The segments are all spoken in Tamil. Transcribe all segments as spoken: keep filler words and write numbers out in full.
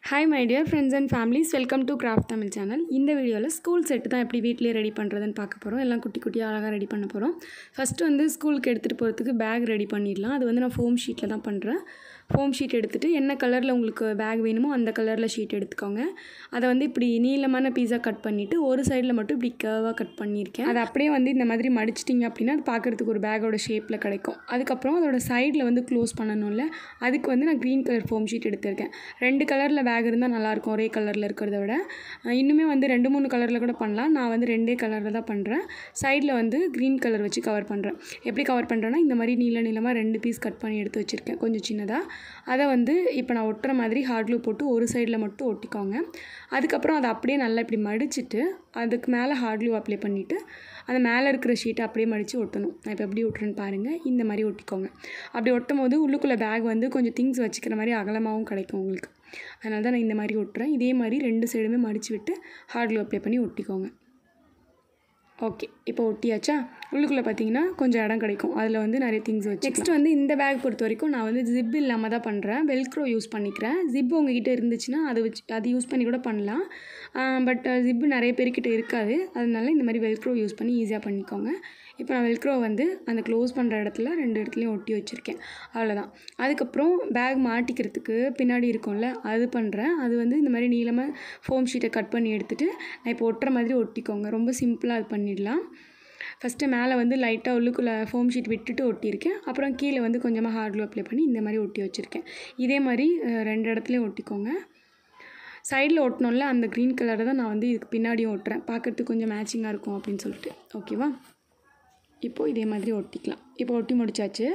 Hi my dear friends and families, welcome to Craft Tamil channel. இந்த வீடியோவில் ஸ்கூல் செட்டு தான் எப்படி வீட்டிலே ரெடி பண்ணுறதுன்னு பார்க்க போகிறோம். எல்லாம் குட்டி குட்டியாக அழகாக ரெடி பண்ண போகிறோம். ஃபஸ்ட்டு வந்து ஸ்கூலுக்கு எடுத்துகிட்டு போகிறதுக்கு பேக் ரெடி பண்ணிடலாம். அது வந்து நான் ஃபோம் ஷீட்டில் தான் பண்ணுறேன். ஃபோம் ஷீட் எடுத்துகிட்டு என்ன கலரில் உங்களுக்கு பேக் வேணுமோ அந்த கலரில் ஷீட் எடுத்துக்கோங்க. அதை வந்து இப்படி நீளமான பீஸாக கட் பண்ணிவிட்டு ஒரு சைடில் மட்டும் இப்படி கர்வாக கட் பண்ணியிருக்கேன். அதை அப்படியே வந்து இந்த மாதிரி மடிச்சிட்டிங்க அப்படின்னா அது பார்க்குறதுக்கு ஒரு பேக்கோட ஷேப்பில் கிடைக்கும். அதுக்கப்புறம் அதோட சைடில் வந்து க்ளோஸ் பண்ணணும்ல, அதுக்கு வந்து நான் க்ரீன் கலர் ஃபோம் ஷீட் எடுத்திருக்கேன். ரெண்டு கலரில் பேக் இருந்தால் நல்லாயிருக்கும் ஒரே கலரில் இருக்கிறத விட. இன்னுமே வந்து ரெண்டு மூணு கலரில் கூட பண்ணலாம். நான் வந்து ரெண்டே கலரில் தான் பண்ணுறேன். சைடில் வந்து க்ரீன் கலர் வச்சு கவர் பண்ணுறேன். எப்படி கவர் பண்ணுறேன்னா இந்த மாதிரி நீள நீளமாக ரெண்டு பீஸ் கட் பண்ணி எடுத்து வச்சுருக்கேன் கொஞ்சம் சின்னதாக. அதை வந்து இப்போ நான் ஒட்டுற மாதிரி ஹார்ட் க்ளூ போட்டு ஒரு சைடில் மட்டும் ஒட்டிக்கோங்க. அதுக்கப்புறம் அதை அப்படியே நல்லா இப்படி மடிச்சுட்டு அதுக்கு மேலே ஹார்ட் க்ளூ அப்ளை பண்ணிவிட்டு அந்த மேலே இருக்கிற ஷீட்டை அப்படியே மடித்து ஒட்டணும். நான் இப்போ எப்படி ஒட்டுறேன்னு பாருங்கள். இந்த மாதிரி ஒட்டிக்கோங்க. அப்படி ஒட்டும் போது உள்ளுக்குள்ளே பேக் வந்து கொஞ்சம் திங்ஸ் வச்சுக்கிற மாதிரி அகலமாகவும் கிடைக்கும் உங்களுக்கு. அதனால தான் நான் இந்த மாதிரி ஒட்டுறேன். இதே மாதிரி ரெண்டு சைடுமே மடித்து விட்டு ஹார்ட் க்ளூ அப்ளை பண்ணி ஒட்டிக்கோங்க. ஓகே, இப்போ ஒட்டியாச்சா? உள்ளுக்குள்ளே பார்த்தீங்கன்னா கொஞ்சம் இடம் கிடைக்கும். அதில் வந்து நிறைய திங்ஸ் வச்சு. நெக்ஸ்ட் வந்து இந்த பேக் பொறுத்த வரைக்கும் நான் வந்து ஜிப் இல்லாமல் தான் பண்ணுறேன். வெல்க்ரோ யூஸ் பண்ணிக்கிறேன். ஜிப் உங்ககிட்ட இருந்துச்சுன்னா அதை வச்சு அது யூஸ் பண்ணி கூட பண்ணலாம். பட் ஜிப்பு நிறைய பேர்கிட்ட இருக்காது. அதனால இந்த மாதிரி வெல்க்ரோ யூஸ் பண்ணி ஈஸியாக பண்ணிக்கோங்க. இப்போ நான் வெல்க்ரோ வந்து அந்த க்ளோஸ் பண்ணுற இடத்துல ரெண்டு இடத்துலையும் ஒட்டி வச்சுருக்கேன். அவ்வளோதான். அதுக்கப்புறம் பேக் மாட்டிக்கிறதுக்கு பின்னாடி இருக்கும்ல அது பண்ணுறேன். அது வந்து இந்த மாதிரி நீளமாக ஃபோம் ஷீட்டை கட் பண்ணி எடுத்துகிட்டு நான் இப்போ ஒட்டுற மாதிரி ஒட்டிக்கோங்க. ரொம்ப சிம்பிளாக அது பண்ணிடலாம். ஃபஸ்ட்டு மேலே வந்து லைட்டாக உள்ளுக்குள்ளே ஃபோம் ஷீட் விட்டுட்டு ஒட்டியிருக்கேன். அப்புறம் கீழே வந்து கொஞ்சமாக ஹார்ட் க்ளூ அப்ளை பண்ணி இந்த மாதிரி ஒட்டி வச்சுருக்கேன். இதே மாதிரி ரெண்டு இடத்துலையும் ஒட்டிக்கோங்க. சைடில் ஒட்டணும்ல அந்த க்ரீன் கலரை தான் நான் வந்து இதுக்கு பின்னாடியும் ஒட்டுறேன். பார்க்குறதுக்கு கொஞ்சம் மேட்சிங்காக இருக்கும் அப்படின்னு சொல்லிட்டு. ஓகேவா? இப்போது இதே மாதிரி ஒட்டிக்கலாம். இப்போ ஒட்டி முடிச்சாச்சு.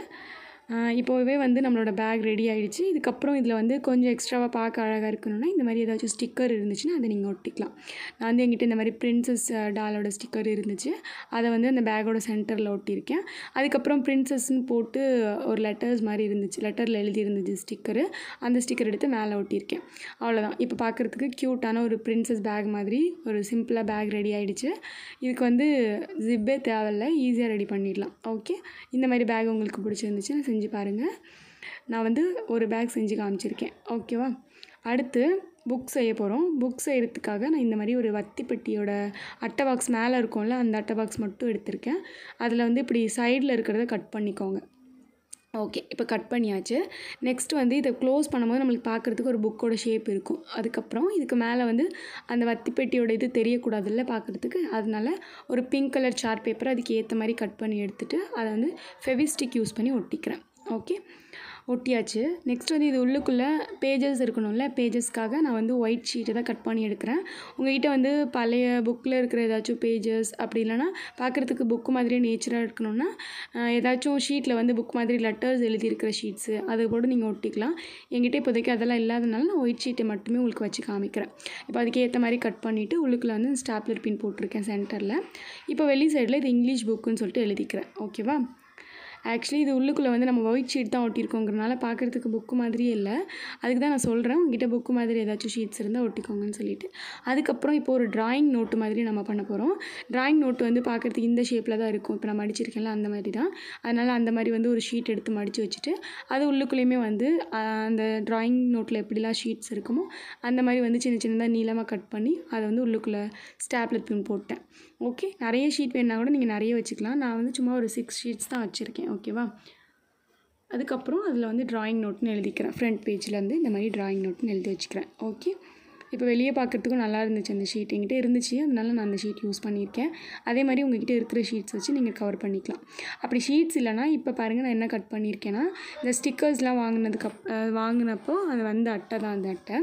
இப்போவே வந்து நம்மளோட பேக் ரெடி ஆகிடுச்சு. இதுக்கப்புறம் இதில் வந்து கொஞ்சம் எக்ஸ்ட்ராவாக பார்க்க அழகாக இருக்கணும்னா இந்த மாதிரி ஏதாச்சும் ஸ்டிக்கர் இருந்துச்சுன்னா அதை நீங்கள் ஒட்டிக்கலாம். நான் வந்து எங்கிட்ட இந்த மாதிரி பிரின்சஸ் டாலோட ஸ்டிக்கர் இருந்துச்சு. அதை வந்து அந்த பேக்கோட சென்டரில் ஒட்டியிருக்கேன். அதுக்கப்புறம் பிரின்சஸ்ன்னு போட்டு ஒரு லெட்டர்ஸ் மாதிரி இருந்துச்சு, லெட்டரில் எழுதி இருந்துச்சு ஸ்டிக்கரு. அந்த ஸ்டிக்கர் எடுத்து மேலே ஒட்டியிருக்கேன். அவ்வளோதான். இப்போ பார்க்குறதுக்கு க்யூட்டான ஒரு பிரின்சஸ் பேக் மாதிரி ஒரு சிம்பிளாக பேக் ரெடி ஆகிடுச்சு. இதுக்கு வந்து ஜிப்பே தேவையில்லை, ஈஸியாக ரெடி பண்ணிடலாம். ஓகே, இந்த மாதிரி பேக் உங்களுக்கு பிடிச்சிருந்துச்சுன்னா செஞ்சு பாருங்கள். நான் வந்து ஒரு பேக் செஞ்சு காமிச்சிருக்கேன். ஓகேவா? அடுத்து புக் செய்ய போகிறோம். புக் செய்கிறதுக்காக நான் இந்த மாதிரி ஒரு வத்தி பெட்டியோட அட்டை பாக்ஸ் மேலே இருக்கும்ல அந்த அட்டை பாக்ஸ் மட்டும் எடுத்திருக்கேன். அதில் வந்து இப்படி சைடில் இருக்கிறத கட் பண்ணிக்கோங்க. ஓகே, இப்போ கட் பண்ணியாச்சு. நெக்ஸ்ட் வந்து இதை க்ளோஸ் பண்ணும்போது நம்மளுக்கு பார்க்குறதுக்கு ஒரு புக்கோட ஷேப் இருக்கும். அதுக்கப்புறம் இதுக்கு மேலே வந்து அந்த வத்தி பெட்டியோட இது தெரியக்கூடாதுல்ல பார்க்குறதுக்கு. அதனால ஒரு பிங்க் கலர் சார்ட் பேப்பர் அதுக்கு ஏற்ற மாதிரி கட் பண்ணி எடுத்துகிட்டு அதை வந்து ஃபெவிஸ்டிக் யூஸ் பண்ணி ஒட்டிக்கிறேன். ஓகே, ஒட்டியாச்சு. நெக்ஸ்ட் வந்து இது உள்ளுக்குள்ளே பேஜஸ் இருக்கணும்ல, பேஜஸ்க்காக நான் வந்து ஒயிட் ஷீட்டை தான் கட் பண்ணி எடுக்கிறேன். உங்கள்கிட்ட வந்து பழைய புக்கில் இருக்கிற ஏதாச்சும் பேஜஸ் அப்படி இல்லைனா பார்க்குறதுக்கு புக்கு மாதிரியே நேச்சராக இருக்கணும்னா ஏதாச்சும் ஷீட்டில் வந்து புக் மாதிரி லெட்டர்ஸ் எழுதியிருக்கிற ஷீட்ஸு அது கூட நீங்கள் ஒட்டிக்கலாம். என்கிட்ட இப்போதைக்கு அதெல்லாம் இல்லாதனால நான் ஒயிட் ஷீட்டை மட்டுமே உங்களுக்கு வச்சு காமிக்கிறேன். இப்போ அதுக்கு ஏற்ற மாதிரி கட் பண்ணிவிட்டு உள்ளுக்குள்ளே வந்து ஸ்டாப்லர் பின் போட்டிருக்கேன் சென்டரில். இப்போ வெளி சைடில் இது இங்கிலீஷ் புக்குன்னு சொல்லிட்டு எழுதிக்கிறேன். ஓகேவா? ஆக்சுவலி இது உள்ளுக்குள்ளே வந்து நம்ம ஒயிட் ஷீட் தான் ஒட்டியிருக்கோங்கிறனால பார்க்குறதுக்கு புக்கு மாதிரியே இல்லை. அதுக்கு தான் நான் சொல்கிறேன் உங்ககிட்ட புக்கு மாதிரி ஏதாச்சும் ஷீட்ஸ் இருந்தால் ஒட்டிக்கோங்கன்னு சொல்லிட்டு. அதுக்கப்புறம் இப்போ ஒரு ட்ராயிங் நோட்டு மாதிரி நம்ம பண்ண போகிறோம். ட்ராயிங் நோட்டு வந்து பார்க்குறதுக்கு இந்த ஷேப்பில் தான் இருக்கும். இப்போ நான் மடிச்சிருக்கேன்ல அந்த மாதிரி தான். அதனால் அந்த மாதிரி வந்து ஒரு ஷீட் எடுத்து மடித்து வச்சுட்டு அது உள்ளுக்குள்ளேயுமே வந்து அந்த ட்ராயிங் நோட்டில் எப்படிலாம் ஷீட்ஸ் இருக்குமோ அந்த மாதிரி வந்து சின்ன சின்னதாக நீளமாக கட் பண்ணி அதை வந்து உள்ளுக்குள்ளே ஸ்டாப்லர் பின் போட்டேன். ஓகே, நிறைய ஷீட் வேணுன்னா கூட நீங்கள் நிறைய வச்சுக்கலாம். நான் வந்து சும்மா ஒரு சிக்ஸ் ஷீட்ஸ் தான் வச்சுருக்கேன். ஓகேவா? அதுக்கப்புறம் அதில் வந்து ட்ராயிங் நோட்னு எழுதிக்கிறேன். ஃப்ரண்ட் பேஜ்லேருந்து இந்த மாதிரி ட்ராயிங் நோட்னு எழுதி வச்சுக்கிறேன். ஓகே, இப்போ வெளியே பார்க்குறதுக்கும் நல்லா இருந்துச்சு அந்த ஷீட். என்கிட்ட இருந்துச்சு, அதனால நான் அந்த ஷீட் யூஸ் பண்ணியிருக்கேன். அதே மாதிரி உங்கள்கிட்ட இருக்கிற ஷீட்ஸ் வச்சு நீங்கள் கவர் பண்ணிக்கலாம். அப்படி ஷீட்ஸ் இல்லைனா இப்போ பாருங்கள் நான் என்ன கட் பண்ணியிருக்கேன்னா இந்த ஸ்டிக்கர்ஸ்லாம் வாங்கினதுக்கு அப் வாங்கினப்போ அது வந்து அட்டை தான். அந்த அட்டை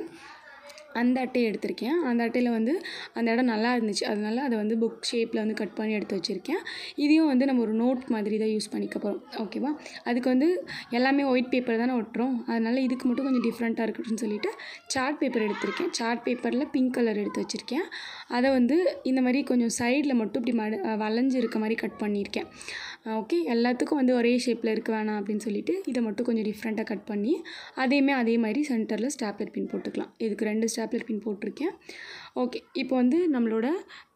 அந்த அட்டையை எடுத்திருக்கேன். அந்த அட்டையில் வந்து அந்த இடம் நல்லா இருந்துச்சு. அதனால அதை வந்து புக் ஷேப்பில் வந்து கட் பண்ணி எடுத்து வச்சுருக்கேன். இதையும் வந்து நம்ம ஒரு நோட் மாதிரி தான் யூஸ் பண்ணிக்க போகிறோம். ஓகேவா? அதுக்கு வந்து எல்லாமே ஒயிட் பேப்பர் தானே ஒட்டுறோம். அதனால் இதுக்கு மட்டும் கொஞ்சம் டிஃப்ரெண்ட்டாக இருக்கட்டும்னு சொல்லிட்டு சார்ட் பேப்பர் எடுத்திருக்கேன். சார்ட் பேப்பரில் பிங்க் கலர் எடுத்து வச்சுருக்கேன். அதை வந்து இந்த மாதிரி கொஞ்சம் சைடில் மட்டும் இப்படி மட வளைஞ்சு இருக்க மாதிரி கட் பண்ணியிருக்கேன். ஓகே, எல்லாத்துக்கும் வந்து ஒரே ஷேப்பில் இருக்க வேணாம் அப்படின்னு சொல்லிட்டு இதை மட்டும் கொஞ்சம் டிஃப்ரெண்ட்டாக கட் பண்ணி அதையுமே அதே மாதிரி சென்டரில் ஸ்டாப்லர் பின் போட்டுக்கலாம். இதுக்கு ரெண்டு ஸ்டாப்லர் பின் போட்டிருக்கேன். ஓகே, இப்போ வந்து நம்மளோட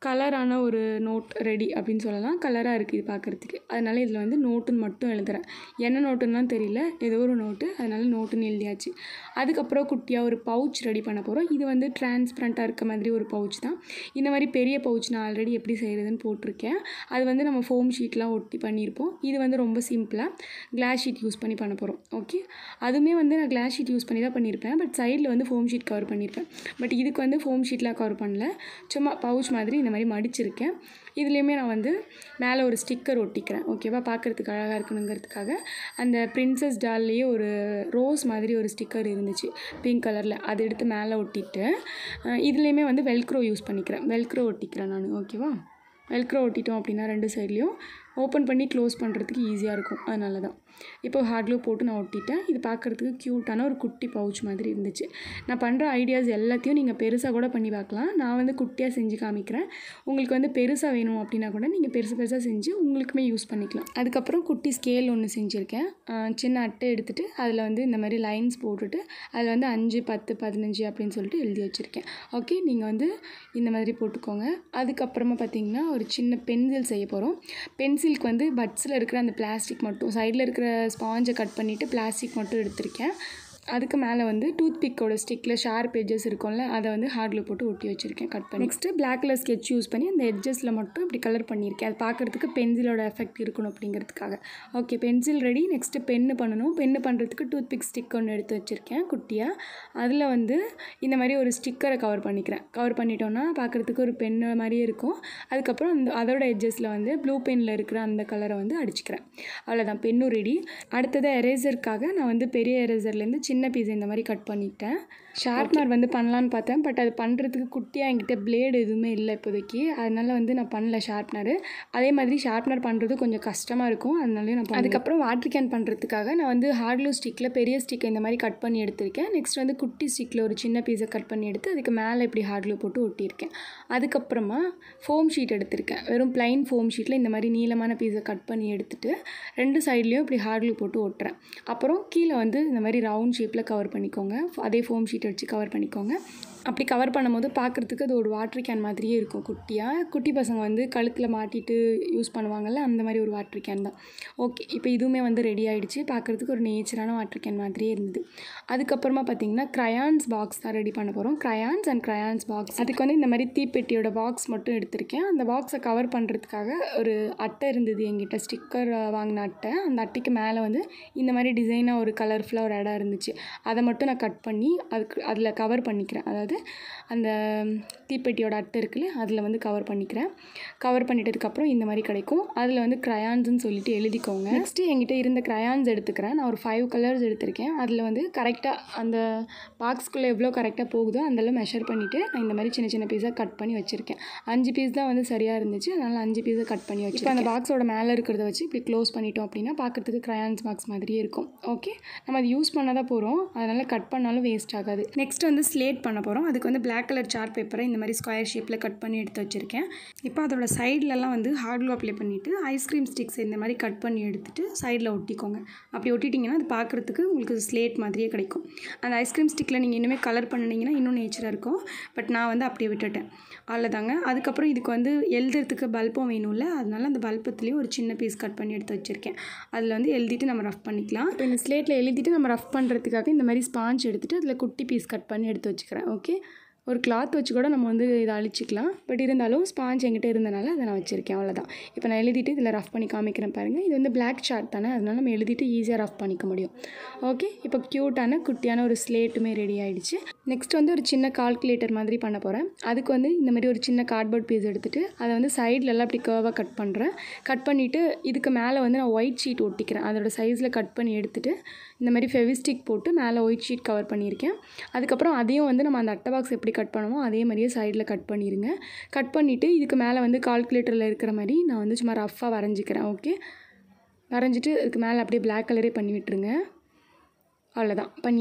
கலரான ஒரு நோட் ரெடி அப்படின்னு சொல்லலாம். கலராக இருக்குது இது பார்க்குறதுக்கு. அதனால் இதில் வந்து நோட்டுன்னு மட்டும் எழுதுகிறேன். என்ன நோட்டுன்னுலாம் தெரியல, ஏதோ ஒரு நோட்டு, அதனால் நோட்டுன்னு எழுதியாச்சு. அதுக்கப்புறம் குட்டியாக ஒரு பவுச் ரெடி பண்ண போகிறோம். இது வந்து டிரான்ஸ்பரண்ட்டாக இருக்க மாதிரி ஒரு பவுச் தான். இந்த மாதிரி பெரிய பவுச் நான் ஆல்ரெடி எப்படி செய்கிறதுன்னு போட்டிருக்கேன். அது வந்து நம்ம ஃபோம் ஷீட்லாம் ஒட்டி பண்ணியிருப்போம். இது வந்து ரொம்ப சிம்பிளாக கிளாஸ் ஷீட் யூஸ் பண்ணி பண்ண போகிறோம். ஓகே, அதுவுமே வந்து நான் கிளாஸ் ஷீட் யூஸ் பண்ணி தான் பண்ணியிருப்பேன். பட் சைடில் வந்து ஃபோம் ஷீட் கவர் பண்ணியிருப்பேன். பட் இதுக்கு வந்து ஃபோம் ஷீட்லாம் கவர் பண்ணல, சும்மா பவுச் மாதிரி இந்த மாதிரி மடிச்சிருக்கேன். இதுலேயுமே நான் வந்து மேலே ஒரு ஸ்டிக்கர் ஒட்டிக்கிறேன். ஓகேவா, பார்க்குறதுக்கு அழகாக இருக்கணுங்கிறதுக்காக. அந்த பிரின்சஸ் டால்லையே ஒரு ரோஸ் மாதிரி ஒரு ஸ்டிக்கர் இருந்துச்சு பிங்க் கலரில், அதை எடுத்து மேலே ஒட்டிட்டு இதுலேயுமே வந்து வெல்க்ரோ யூஸ் பண்ணிக்கிறேன். வெல்க்ரோ ஒட்டிக்கிறேன் நான். ஓகேவா, வெல்க்ரோ ஒட்டிட்டோம் அப்படின்னா ரெண்டு சைட்லேயும் ஓப்பன் பண்ணி க்ளோஸ் பண்ணுறதுக்கு ஈஸியாக இருக்கும். அதனால தான் இப்போ ஹார்ட் க்ளூ போட்டு நான் ஒட்டிட்டேன். இது பார்க்குறதுக்கு க்யூட்டான ஒரு குட்டி பவுச் மாதிரி இருந்துச்சு. நான் பண்ணுற ஐடியாஸ் எல்லாத்தையும் நீங்கள் பெருசாக கூட பண்ணி பார்க்கலாம். நான் வந்து குட்டியாக செஞ்சு காமிக்கிறேன். உங்களுக்கு வந்து பெருசாக வேணும் அப்படின்னா கூட நீங்கள் பெருசு பெருசாக செஞ்சு உங்களுக்குமே யூஸ் பண்ணிக்கலாம். அதுக்கப்புறம் குட்டி ஸ்கேல் ஒன்று செஞ்சுருக்கேன். சின்ன அட்டை எடுத்துகிட்டு அதில் வந்து இந்த மாதிரி லைன்ஸ் போட்டுட்டு அதில் வந்து அஞ்சு பத்து பதினஞ்சு அப்படின்னு சொல்லிட்டு எழுதி வச்சுருக்கேன். ஓகே, நீங்கள் வந்து இந்த மாதிரி போட்டுக்கோங்க. அதுக்கப்புறமா பார்த்திங்கன்னா ஒரு சின்ன பென்சில் செய்ய போகிறோம். பென்சிலுக்கு வந்து பட்ஸில் இருக்கிற அந்த பிளாஸ்டிக் மட்டும், சைடில் இருக்கிற ஸ்பாஞ்சை கட் பண்ணிவிட்டு பிளாஸ்டிக் மட்டும் எடுத்திருக்கேன். அதுக்கு மேலே வந்து டூத் பிக்கோட ஸ்டிக்கில் ஷார்ப் எட்ஜஸ் இருக்கும்ல, அதை வந்து ஹார்ட் க்ளூ போட்டு ஒட்டி வச்சுருக்கேன் கட் பண்ணி. Next black colour sketch use பண்ணி அந்த எட்ஜஸில் மட்டும் இப்படி கலர் பண்ணியிருக்கேன். அது பார்க்குறதுக்கு பென்சிலோட எஃபெக்ட் இருக்கணும் அப்படிங்கிறதுக்காக. Okay, pencil ready. Next pen பண்ணணும். பென்னு பண்ணுறதுக்கு டூத் பிக் ஸ்டிக் ஒன்று எடுத்து வச்சுருக்கேன் குட்டியாக. அதில் வந்து இந்த மாதிரி ஒரு ஸ்டிக்கரை கவர் பண்ணிக்கிறேன். கவர் பண்ணிட்டோன்னா பார்க்குறதுக்கு ஒரு பென்னு மாதிரியே இருக்கும். அதுக்கப்புறம் அந்த அதோட எட்ஜஸில் வந்து ப்ளூ பெனில் இருக்கிற அந்த கலரை வந்து அடிச்சுக்கிறேன். அவ்வளோதான், பென்னும் ரெடி. அடுத்தது எரேசருக்காக நான் வந்து பெரிய எரேசர்லேருந்து சின்ன பீஸ் இந்த மாதிரி கட் பண்ணிட்டேன். ஷார்ப்னர் வந்து பண்ணலான்னு பார்த்தேன். பட் அது பண்ணுறதுக்கு குட்டியாக என்கிட்ட பிளேடு எதுவுமே இல்லை இப்போதைக்கு. அதனால் வந்து நான் பண்ணல ஷார்ப்னரு. அதே மாதிரி ஷார்ப்னர் பண்ணுறது கொஞ்சம் கஷ்டமாக இருக்கும். அதனால நான் அதுக்கப்புறம் வாட்டர் கேன் பண்ணுறதுக்காக நான் வந்து ஹார்ட் க்ளூ ஸ்டிக்கில் பெரிய ஸ்டிக்கை இந்த மாதிரி கட் பண்ணி எடுத்திருக்கேன். நெக்ஸ்ட் வந்து குட்டி ஸ்டிக்கில் ஒரு சின்ன பீஸை கட் பண்ணி எடுத்து அதுக்கு மேலே இப்படி ஹார்ட் க்ளூ போட்டு ஒட்டியிருக்கேன். அதுக்கப்புறமா ஃபோம் ஷீட் எடுத்திருக்கேன். வெறும் பிளைன் ஃபோம் ஷீட்டில் இந்த மாதிரி நீளமான பீஸை கட் பண்ணி எடுத்துகிட்டு ரெண்டு சைட்லேயும் இப்படி ஹார்ட் க்ளூ போட்டு ஒட்டுறேன். அப்புறம் கீழே வந்து இந்த மாதிரி ரவுண்ட் ஷேப்பில் கவர் பண்ணிக்கோங்க. அதே ஃபோம் ஷீட் வச்சு கவர் பண்ணிக்கோங்க. அப்படி கவர் பண்ணும்போது பார்க்குறதுக்கு அது ஒரு வாட்டர் கேன் மாதிரியே இருக்கும் குட்டியாக. குட்டி பசங்க வந்து கழுத்தில் மாட்டிட்டு யூஸ் பண்ணுவாங்கள்ல, அந்த மாதிரி ஒரு வாட்டர் கேன் தான். ஓகே, இப்போ இதுவுமே வந்து ரெடி ஆகிடுச்சு. பார்க்குறதுக்கு ஒரு நேச்சரான வாட்டர் கேன் மாதிரியே இருந்தது. அதுக்கப்புறமா பார்த்திங்கன்னா க்ரையான்ஸ் பாக்ஸ் தான் ரெடி பண்ண போகிறோம். Crayons and crayons box. அதுக்கு வந்து இந்த மாதிரி தீப்பெட்டியோட பாக்ஸ் மட்டும் எடுத்திருக்கேன். அந்த பாக்ஸை கவர் பண்ணுறதுக்காக ஒரு அட்டை இருந்தது என்கிட்ட, ஸ்டிக்கர் வாங்கின அட்டை. அந்த அட்டைக்கு மேலே வந்து இந்த மாதிரி டிசைனாக ஒரு கலர்ஃபுல்லாக ஒரு இடம் இருந்துச்சு. அதை மட்டும் நான் கட் பண்ணி அதுக்கு அதில் கவர் பண்ணிக்கிறேன். அதாவது அந்த தீப்பெட்டியோட அட்டை இருக்குல்ல, அதில் வந்து கவர் பண்ணிக்கிறேன். கவர் பண்ணிட்டதுக்கப்புறம் இந்த மாதிரி கிடைக்கும். அதில் வந்து க்ரையான்ஸ்ன்னு சொல்லிட்டு எழுதிக்கோங்க. நெக்ஸ்ட்டு என்கிட்ட இருந்த க்ரையான்ஸ் எடுத்துக்கிறேன். நான் ஒரு ஃபைவ் கலர்ஸ் எடுத்திருக்கேன். அதில் வந்து கரெக்டாக அந்த பாக்ஸ்குள்ளே எவ்வளோ கரெக்டாக போகுதோ அந்தளவு மெஷர் பண்ணிவிட்டு நான் இந்த மாதிரி சின்ன சின்ன பீஸாக கட் பண்ணி வச்சுருக்கேன். அஞ்சு பீஸ் தான் வந்து சரியாக இருந்துச்சு. அதனால் அஞ்சு பீஸை கட் பண்ணி வச்சு இப்போ அந்த பாக்ஸோட மேலே இருக்கிறத வச்சு இப்படி க்ளோஸ் பண்ணிட்டோம் அப்படின்னா பார்க்குறதுக்கு க்ரையான்ஸ் பாக்ஸ் மாதிரியே இருக்கும். ஓகே, நம்ம அது யூஸ் பண்ண தான் போகிறோம். அதனால் கட் பண்ணாலும் வேஸ்ட் ஆகாது. நெக்ஸ்ட் வந்து ஸ்லேட் பண்ண போகிறோம். அதுக்கு வந்து பிளாக் கலர் சார்ட் பேப்பரை இந்த மாதிரி ஸ்கொயர் ஷேப்பில் கட் பண்ணி எடுத்து வச்சுருக்கேன். இப்போ அதோட சைட்லலாம் வந்து ஹார்ட் க்ளூ அப்ளை பண்ணிவிட்டு ஐஸ்கிரீம் ஸ்டிக்ஸ் இந்த மாதிரி கட் பண்ணி எடுத்துகிட்டு சைடில் ஒட்டிக்கோங்க. அப்படி ஒட்டிட்டிங்கன்னா அது பார்க்குறதுக்கு உங்களுக்கு ஸ்லேட் மாதிரியே கிடைக்கும். அந்த ஐஸ்கிரீம் ஸ்டிக்கில் நீங்கள் இன்னுமே கலர் பண்ணிங்கன்னா இன்னும் நேச்சராக இருக்கும். பட் நான் வந்து அப்படியே விட்டுட்டேன். அவ்வளோதாங்க. அதுக்கப்புறம் இதுக்கு வந்து எழுதுறதுக்கு பல்பும் வேணும்ல, அதனால அந்த பல்பத்துலேயும் ஒரு சின்ன பீஸ் கட் பண்ணி எடுத்து வச்சுருக்கேன். அதில் வந்து எழுதிட்டு நம்ம ரஃப் பண்ணிக்கலாம். இப்போ இந்த ஸ்லேட்டில் எழுதிட்டு நம்ம ரஃப் பண்ணுறதுக்காக இந்த மாதிரி ஸ்பாஞ்ச் எடுத்துகிட்டு அதில் குட்டி பீஸ் கட் பண்ணி எடுத்து வச்சுக்கிறேன். ஓகே, ஒரு கிளாத் வச்சு கூட நம்ம வந்து இதை அழிச்சிக்கலாம். பட் இருந்தாலும் ஸ்பாஞ்ச் என்கிட்ட இருந்தனால அதை நான் வச்சுருக்கேன். அவ்வளோதான். இப்போ நான் எழுதிட்டு இதில் ரஃப் பண்ணி காமிக்கிறேன் பாருங்கள். இது வந்து பிளாக் சார்ட் தானே, அதனால நம்ம எழுதிட்டு ஈஸியாக ரஃப் பண்ணிக்க முடியும். ஓகே, இப்போ க்யூட்டான குட்டியான ஒரு ஸ்லேட்டுமே ரெடி ஆகிடுச்சு. நெக்ஸ்ட் வந்து ஒரு சின்ன கால்குலேட்டர் மாதிரி பண்ண போகிறேன். அதுக்கு வந்து இந்த மாதிரி ஒரு சின்ன கார்ட்போர்ட் பீஸ் எடுத்துகிட்டு அதை வந்து சைட்லலாம் அப்படி கர்வாக கட் பண்ணுறேன். கட் பண்ணிவிட்டு இதுக்கு மேலே வந்து நான் ஒயிட் ஷீட் ஒட்டிக்கிறேன். அதோட சைஸில் கட் பண்ணி எடுத்துகிட்டு இந்த மாதிரி ஃபெவிஸ்டிக் போட்டு மேலே ஒயிட் ஷீட் கவர் பண்ணியிருக்கேன். அதுக்கப்புறம் அதையும் வந்து நம்ம அந்த அட்டை பாக்ஸ் எப்படி கட் பண்ணுமோ அதே மாதிரியே சைடில் கட் பண்ணிடுங்க. கட் பண்ணிவிட்டு இதுக்கு மேலே வந்து கால்குலேட்டரில் இருக்கிற மாதிரி நான் வந்து சும்மா ரஃப்பாக வரைஞ்சிக்கிறேன். ஓகே, வரைஞ்சிட்டு இதுக்கு மேலே அப்படியே பிளாக் கலரே பண்ணி விட்டுருங்க. அவ்வளோதான், பண்ணியாச்சு.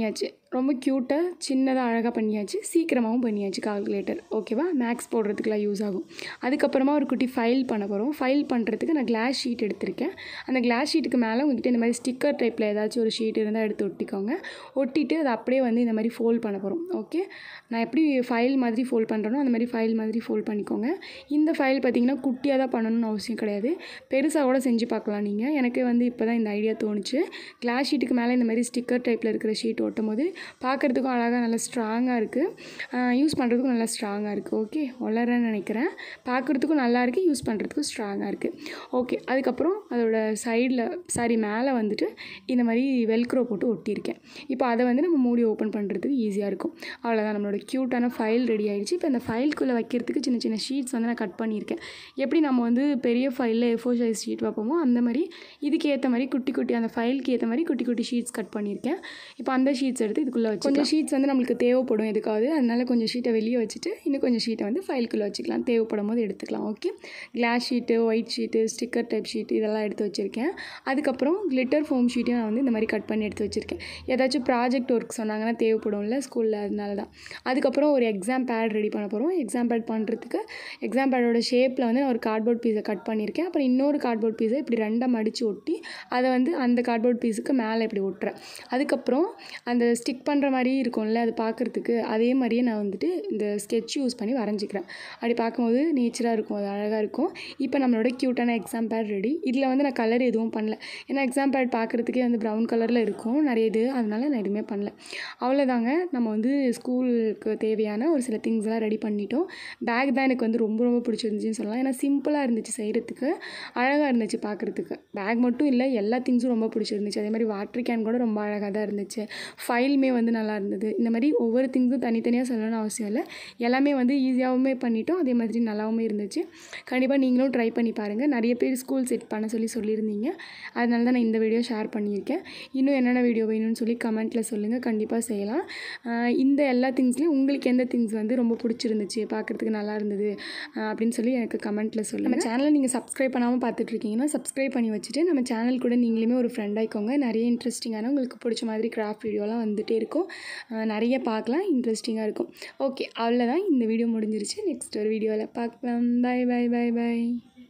ரொம்ப க்யூட்டாக சின்னதாக அழகாக பண்ணியாச்சு, சீக்கிரமாகவும் பண்ணியாச்சு கால்குலேட்டர். ஓகேவா? மேக்ஸ் போடுறதுக்குலாம் யூஸ் ஆகும். அதுக்கப்புறமா ஒரு குட்டி ஃபைல் பண்ண போகிறோம். ஃபைல் பண்ணுறதுக்கு நான் கிளாஸ் ஷீட் எடுத்திருக்கேன். அந்த கிளாஸ் ஷீட்டுக்கு மேலே உங்கள்கிட்ட இந்த மாதிரி ஸ்டிக்கர் டைப்பில் ஏதாச்சும் ஒரு ஷீட் இருந்தால் எடுத்து ஒட்டிக்கோங்க. ஒட்டிட்டு அதை அப்படியே வந்து இந்த மாதிரி ஃபோல்ட் பண்ண போகிறோம். ஓகே, நான் எப்படி ஃபைல் மாதிரி ஃபோல்ட் பண்ணுறேனோ அந்த மாதிரி ஃபைல் மாதிரி ஃபோல்ட் பண்ணிக்கோங்க. இந்த ஃபைல் பார்த்திங்கன்னா குட்டியாக தான் பண்ணணும்னு அவசியம் கிடையாது, பெருசாக கூட செஞ்சு பார்க்கலாம் நீங்கள். எனக்கு வந்து இப்போ தான் இந்த ஐடியா தோணுச்சு. கிளாஸ் ஷீட்டுக்கு மேலே இந்த மாதிரி ஸ்டிக்கர் டைப்பில் இருக்கிற ஷீட் ஒட்டும் போது பார்க்குறதுக்கும் அழகாக நல்லா ஸ்ட்ராங்காக இருக்குது, யூஸ் பண்ணுறதுக்கும் நல்லா ஸ்ட்ராங்காக இருக்குது. ஓகே, வளரேன்னு நினைக்கிறேன். பார்க்குறதுக்கும் நல்லா இருக்குது, யூஸ் பண்ணுறதுக்கும் ஸ்ட்ராங்காக இருக்குது. ஓகே, அதுக்கப்புறம் அதோட சைடில் சாரி மேலே வந்துட்டு இந்த மாதிரி வெல்க்ரோ போட்டு ஒட்டியிருக்கேன். இப்போ அதை வந்து நம்ம மூடி ஓப்பன் பண்ணுறதுக்கு ஈஸியாக இருக்கும். அவ்வளோதான், நம்மளோட க்யூட்டான ஃபைல் ரெடி ஆகிடுச்சு. இப்போ அந்த ஃபைல்குள்ளே வைக்கிறதுக்கு சின்ன சின்ன ஷீட்ஸ் வந்து நான் கட் பண்ணியிருக்கேன். எப்படி நம்ம வந்து பெரிய ஃபைலில் ஏ ஃபோர் சைஸ் ஷீட் வைப்போமோ அந்த மாதிரி இதுக்கு ஏற்ற மாதிரி குட்டி குட்டி அந்த ஃபைலுக்கு ஏற்ற மாதிரி குட்டி குட்டி ஷீட்ஸ் கட் பண்ணியிருக்கேன். இப்போ அந்த ஷீட்ஸ் எடுத்து இதுக்குள்ளே வச்சு கொஞ்சம் ஷீட்ஸ் வந்து நம்மளுக்கு தேவைப்படும் எதுக்காவது, அதனால கொஞ்சம் ஷீட்டை வெளியே வச்சுட்டு இன்னும் கொஞ்சம் ஷீட்டை வந்து ஃபைலுக்குள்ளே வச்சுக்கலாம், தேவைப்படும் போது எடுத்துக்கலாம். Okay, glass sheet, white sheet, sticker type sheet இதெல்லாம் எடுத்து வச்சுருக்கேன். அதுக்கப்புறம் கிளிட்டர் ஃபோம் ஷீட்டையும் நான் வந்து இந்த மாதிரி கட் பண்ணி எடுத்து வச்சுருக்கேன். ஏதாச்சும் ப்ராஜெக்ட் ஒர்க் சொன்னாங்கன்னா தேவைப்படும்ல ஸ்கூலில், அதனால தான். அதுக்கப்புறம் ஒரு எக்ஸாம் பேட் ரெடி பண்ண போகிறோம். எக்ஸாம் பேட் பண்ணுறதுக்கு எக்ஸாம் பேடோட ஷேப்பில் வந்து நான் ஒரு கார்ட்போர்ட் பீஸை கட் பண்ணியிருக்கேன். அப்புறம் இன்னொரு கார்ட்போர்ட் பீஸை இப்படி ரெண்டாக மடித்து ஒட்டி அதை வந்து அந்த கார்ட்போர்ட் பீஸுக்கு மேலே இப்படி ஒட்டுறேன். அதுக்கப்புறம் அந்த ஸ்டிக் பண்ணுற மாதிரி இருக்கும்ல, அது பார்க்குறதுக்கு அதே மாதிரியே நான் வந்துட்டு இந்த ஸ்கெட்ச் யூஸ் பண்ணி வரைஞ்சிக்கிறேன். அப்படி பார்க்கும்போது நேச்சராக இருக்கும், அது அழகாக இருக்கும். இப்போ நம்மளோட க்யூட்டான எக்ஸாம் பேட் ரெடி. இதில் வந்து நான் கலர் எதுவும் பண்ணல, ஏன்னா எக்ஸாம் பேட் பார்க்குறதுக்கே வந்து ப்ரௌன் கலரில் இருக்கும் நிறைய இது, அதனால நான் எதுவுமே பண்ணல. அவ்வளோதாங்க, நம்ம வந்து ஸ்கூலுக்கு தேவையான ஒரு சில திங்ஸ்லாம் ரெடி பண்ணிட்டோம். பேக் தான் எனக்கு வந்து ரொம்ப ரொம்ப பிடிச்சிருந்துச்சின்னு சொல்லலாம். ஏன்னா சிம்பிளாக இருந்துச்சு செய்கிறதுக்கு, அழகாக இருந்துச்சு பார்க்குறதுக்கு. பேக் மட்டும் இல்லை, எல்லா திங்ஸும் ரொம்ப பிடிச்சிருந்துச்சு. அதே மாதிரி வாட்டர் கேன் கூட ரொம்ப அழகாக தான் இருந்துச்சு. ஃபைலுமே வந்து நல்லா இருந்தது. இந்த மாதிரி ஒவ்வொரு திங்ஸும் தனித்தனியாக சொல்லணும்னு அவசியம் இல்லை, எல்லாமே வந்து ஈஸியாகவுமே பண்ணிட்டோம், அதே மாதிரி நல்லாவுமே இருந்துச்சு. கண்டிப்பாக நீங்களும் ட்ரை பண்ணி பாருங்கள். நிறைய பேர் ஸ்கூல் செட் பண்ண சொல்லி சொல்லியிருந்தீங்க, அதனால தான் நான் இந்த வீடியோ ஷேர் பண்ணியிருக்கேன். இன்னும் என்னென்ன வீடியோ வேணும்னு சொல்லி கமெண்ட்டில் சொல்லுங்கள், கண்டிப்பாக செய்யலாம். இந்த எல்லா திங்ஸ்லேயும் உங்களுக்கு எந்த திங்ஸ் வந்து ரொம்ப பிடிச்சிருந்துச்சு, பார்க்குறதுக்கு நல்லா இருந்தது அப்படின்னு சொல்லி எனக்கு கமெண்ட்டில் சொல்லுங்கள். நம்ம சேனலை நீங்கள் சப்ஸ்கிரைப் பண்ணாமல் பார்த்துட்ருக்கீங்கன்னா சப்ஸ்கிரைப் பண்ணி வச்சுட்டு நம்ம சேனல் கூட நீங்களுமே ஒரு ஃப்ரெண்ட் ஆகிக்கோங்க. நிறைய இன்ட்ரெஸ்டிங்கான உங்களுக்கு பிடிச்ச மாதிரி கிராஃப்ட் வீடியோலாம் வந்துகிட்டே இருக்கும், நிறைய பார்க்கலாம், இன்ட்ரெஸ்டிங்காக இருக்கும். ஓகே, அவ்வளோதான், இந்த வீடியோ முடிஞ்சிருச்சு. நெக்ஸ்ட் ஒரு வீடியோவில் பார்க்கலாம். Bye bye bye by.